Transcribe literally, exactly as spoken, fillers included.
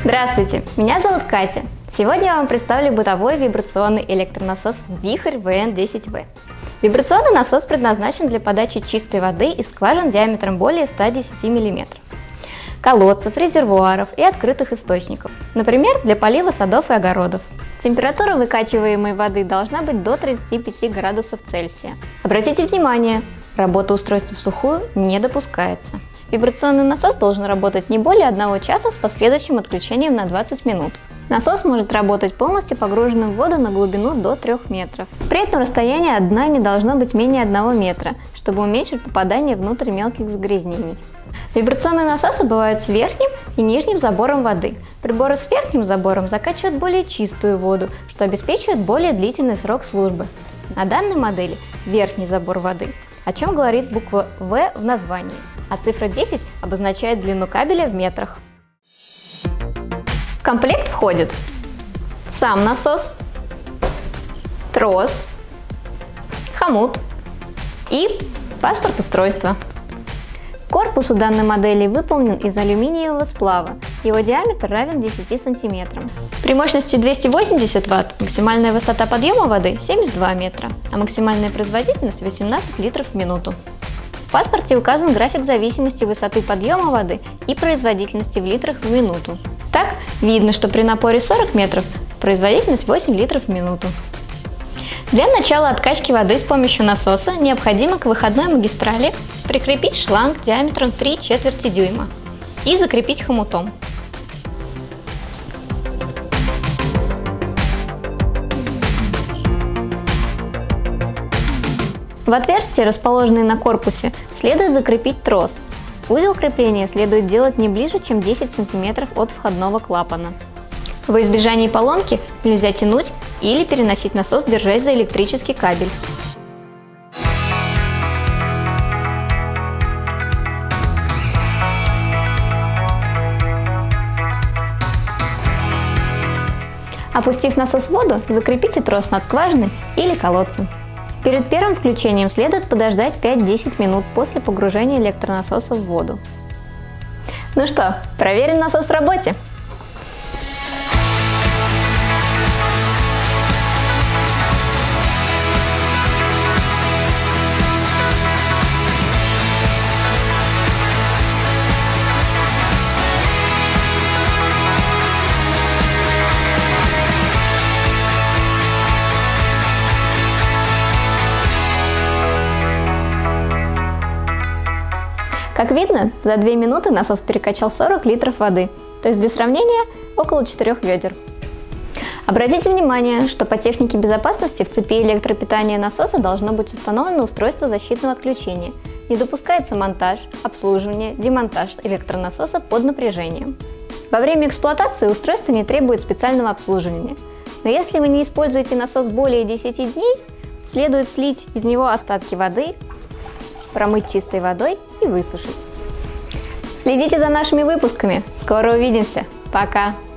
Здравствуйте, меня зовут Катя. Сегодня я вам представлю бытовой вибрационный электронасос Вихрь вэ эн десять вэ. Вибрационный насос предназначен для подачи чистой воды из скважин диаметром более ста десяти миллиметров, колодцев, резервуаров и открытых источников, например, для полива садов и огородов. Температура выкачиваемой воды должна быть до тридцати пяти градусов Цельсия. Обратите внимание, работа устройства в сухую не допускается. Вибрационный насос должен работать не более одного часа с последующим отключением на двадцать минут. Насос может работать полностью погруженным в воду на глубину до трёх метров. При этом расстояние от дна не должно быть менее одного метра, чтобы уменьшить попадание внутрь мелких загрязнений. Вибрационные насосы бывают с верхним и нижним забором воды. Приборы с верхним забором закачивают более чистую воду, что обеспечивает более длительный срок службы. На данной модели верхний забор воды, о чем говорит буква вэ в названии, а цифра десять обозначает длину кабеля в метрах. В комплект входит сам насос, трос, хомут и паспорт устройства. Корпус у данной модели выполнен из алюминиевого сплава. Его диаметр равен десяти сантиметрам. При мощности двести восемьдесят ватт максимальная высота подъема воды семьдесят два метра, а максимальная производительность восемнадцать литров в минуту. В паспорте указан график зависимости высоты подъема воды и производительности в литрах в минуту. Так, видно, что при напоре сорок метров производительность восемь литров в минуту. Для начала откачки воды с помощью насоса необходимо к выходной магистрали прикрепить шланг диаметром три четверти дюйма и закрепить хомутом. В отверстии, расположенной на корпусе, следует закрепить трос. Узел крепления следует делать не ближе, чем десять сантиметров от входного клапана. Во избежание поломки нельзя тянуть или переносить насос, держась за электрический кабель. Опустив насос в воду, закрепите трос над скважиной или колодцем. Перед первым включением следует подождать пять-десять минут после погружения электронасоса в воду. Ну что, проверим насос в работе? Как видно, за две минуты насос перекачал сорок литров воды, то есть для сравнения около четырёх ведер. Обратите внимание, что по технике безопасности в цепи электропитания насоса должно быть установлено устройство защитного отключения. Не допускается монтаж, обслуживание, демонтаж электронасоса под напряжением. Во время эксплуатации устройство не требует специального обслуживания. Но если вы не используете насос более десяти дней, следует слить из него остатки воды, промыть чистой водой и высушить. Следите за нашими выпусками. Скоро увидимся. Пока!